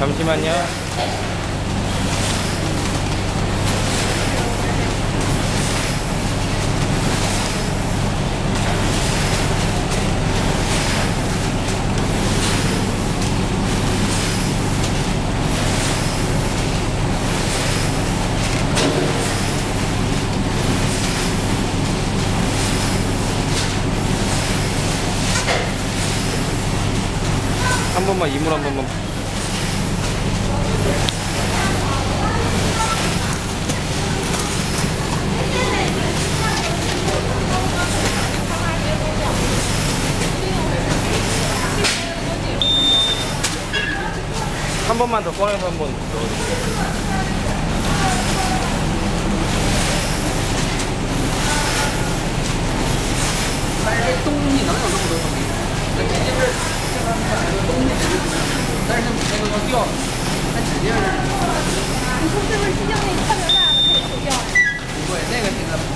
잠시만요. 한 번만 이물 한 번만. 한 번만 더 꺼내서 한 번 넣어주세요. 你说是不是机箱那特别大的可以扣掉呀？ 不会，那个现在不